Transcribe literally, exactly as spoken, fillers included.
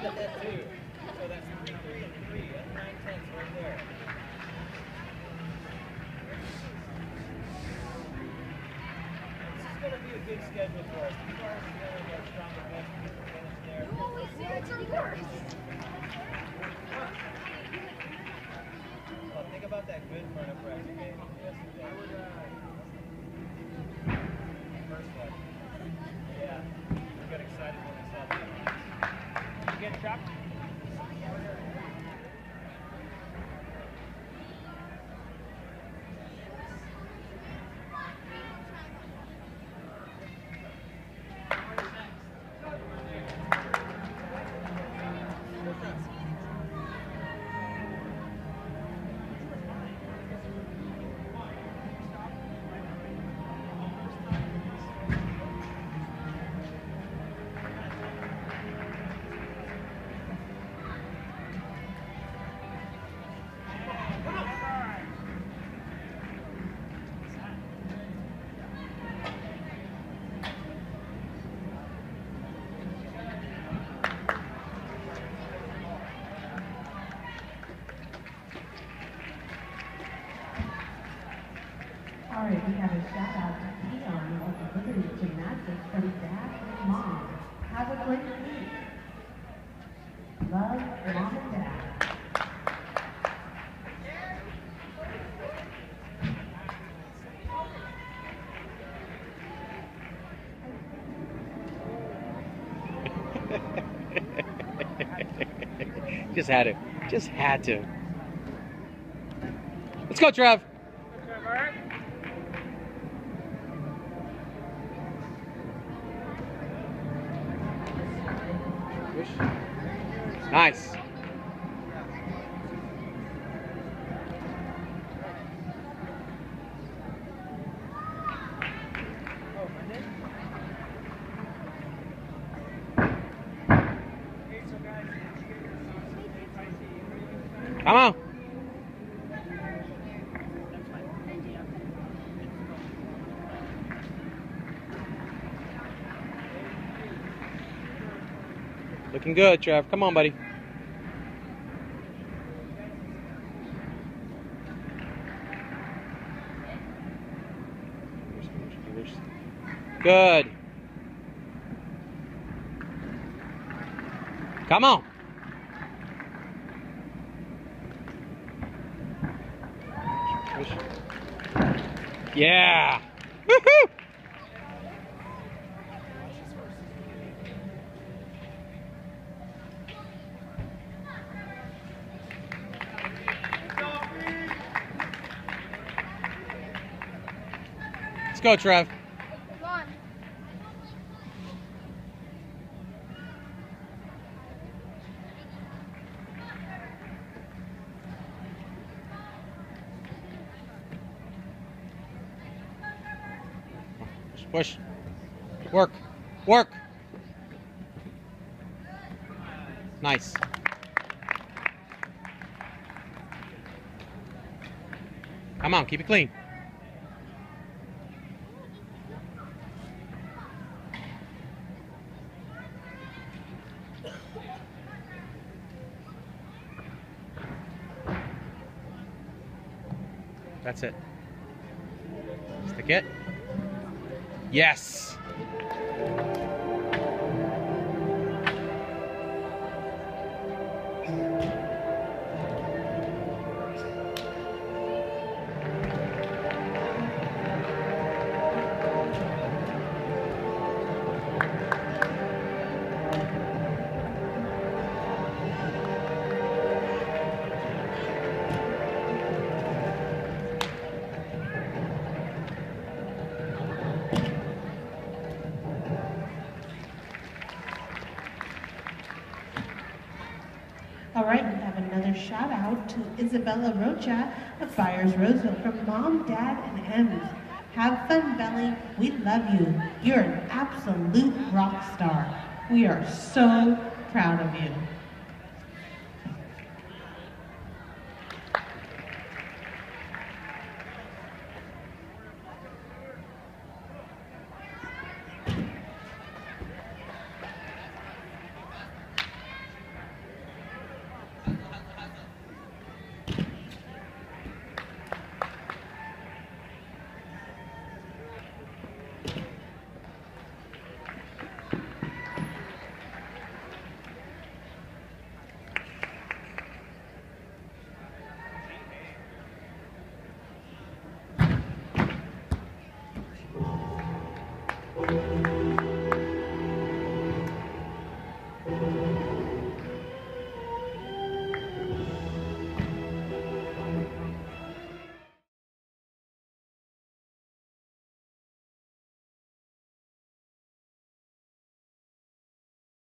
at that too. So that's three, three, and three. That's nine tenths right there. This is going to be a good schedule for us. We've already got our strong events finish there. You always say it's yours. Well, think about that good front of press you gave yesterday. First one. Yeah. We got excited when we saw that. Did you get chopped? All right, we have a shout out to Keon of Ohana Gymnastics from Dad and Mom. Have a great week. Love, Mom and Dad. Just had to. Just had to. Let's go, Trev. Nice. Come on. Looking good, Trev. Come on, buddy. Good. Come on. Yeah. Woohoo! Let's go, Trev. Come on. Push. Work. Work. Nice. Come on, keep it clean. That's it. Stick it. Yes. All right, we have another shout out to Isabella Rocha of Byers Roseville from Mom, Dad, and Ems. Have fun, Belly. We love you. You're an absolute rock star. We are so proud of you.